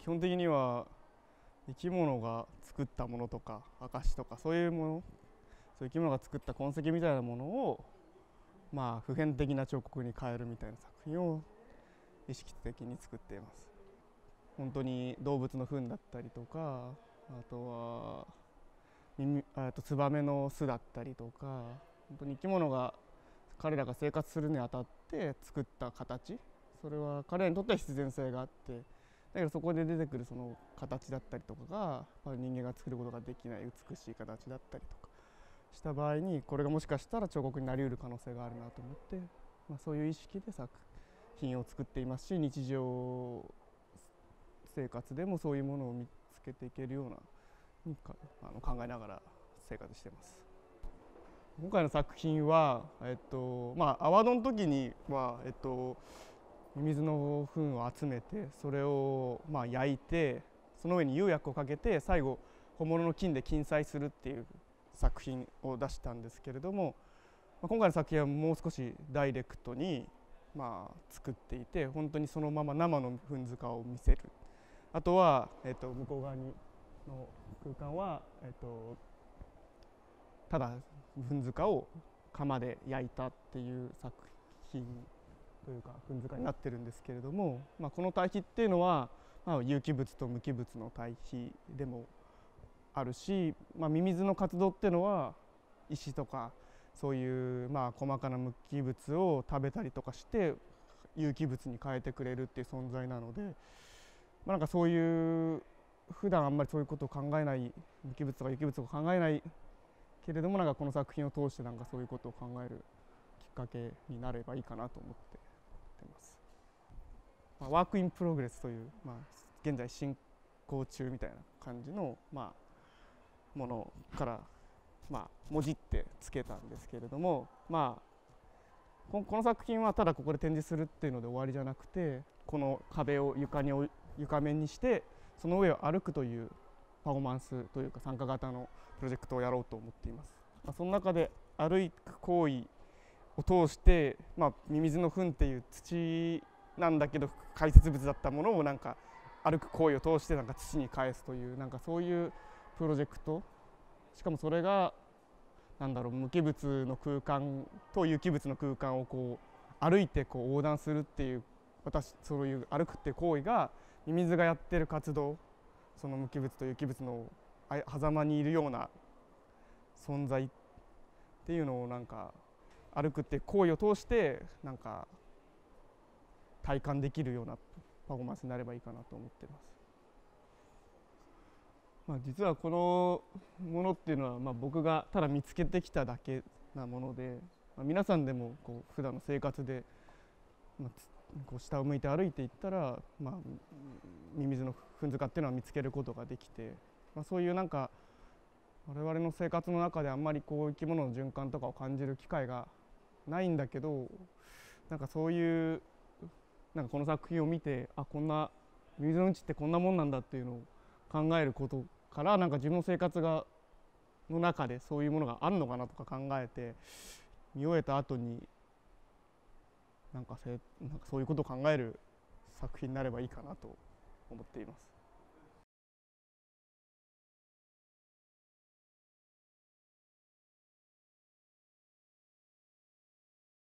基本的には生き物が作ったものとか証とかそういうもの、そういう生き物が作った痕跡みたいなものを普遍的な彫刻に変えるみたいな作品を意識的に作っています。本当に動物の糞だったりとか、あとはツバメの巣だったりとか、本当に生き物が彼らが生活するにあたって作った形、それは彼らにとっては必然性があって、だけどそこで出てくるその形だったりとかが人間が作ることができない美しい形だったりとかした場合に、これがもしかしたら彫刻になりうる可能性があるなと思って、そういう意識で作品を作っていますし、日常生活でもそういうものを見つけていけるような考えながら生活しています。今回の作品は、泡戸の時にミミズの糞を集めて、それを焼いて、その上に釉薬をかけて、最後本物の金で金彩するっていう作品を出したんですけれども、今回の作品はもう少しダイレクトに作っていて、本当にそのまま生の糞塚を見せる。あとは、向こう側の空間は、ただ糞塚を窯で焼いたっていう作品というか糞塚になってるんですけれども、この対比っていうのは、有機物と無機物の対比でもあるし、ミミズの活動っていうのは石とかそういう細かな無機物を食べたりとかして有機物に変えてくれるっていう存在なので、なんかそういう普段あんまりそういうことを考えない、無機物とか有機物を考えないけれども、この作品を通してそういうことを考えるきっかけになればいいかなと思ってます。ワークインプログレスという、現在進行中みたいな感じの、ものから、もじってつけたんですけれども、この作品はただここで展示するっていうので終わりじゃなくて、この壁を床面にしてその上を歩くというパフォーマンスというか参加型のプロジェクトをやろうと思っています。その中で歩く行為を通して、ミミズの糞っていう土なんだけど排泄物だったものを歩く行為を通して土に返すというそういうプロジェクト、しかもそれが無機物の空間と有機物の空間を歩いて横断するっていう、そういう歩くっていう行為がミミズがやってる活動、その無機物と有機物の狭間にいるような存在っていうのを歩くっていう行為を通して体感できるようなパフォーマンスになればいいかなと思っています。実はこのものっていうのは僕がただ見つけてきただけなもので、皆さんでも普段の生活で下を向いて歩いていったらミミズの糞塚っていうのは見つけることができて、そういう我々の生活の中であんまり生き物の循環とかを感じる機会がないんだけど、そういうこの作品を見て、こんなミミズのうんちってこんなもんなんだっていうのを考えることから自分の生活の中でそういうものがあるのかなとか考えて見終えた後にそういうことを考える作品になればいいかなと思っています。